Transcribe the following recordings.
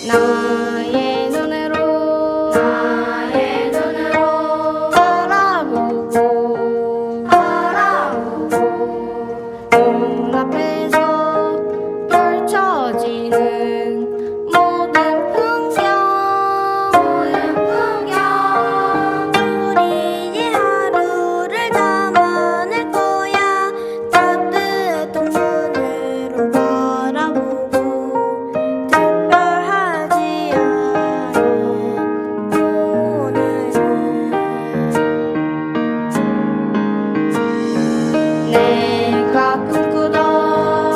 나의 눈으로 바라보고 눈앞에서 펼쳐지는 모든 풍경 우리의 하루를 담아낼 거야. 따뜻한 눈으로 바라보고 특별하지 않은 오늘을 내가 꿈꾸던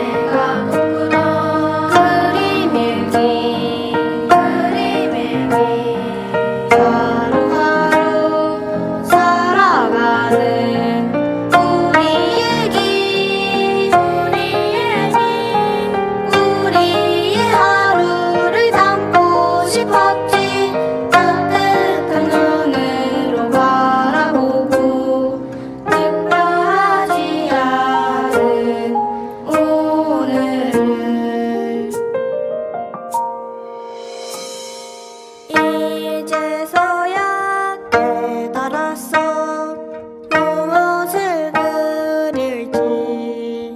그림 일기 하루하루 살아가는 우리의 길 우리의 하루를 담고 싶었지. 따뜻한 눈으로 바라보고 특별하지 않은 오늘을 이제서야 깨달았어. 무엇을 그릴지.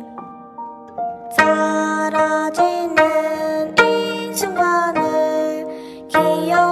사라지는 이 순간을 기억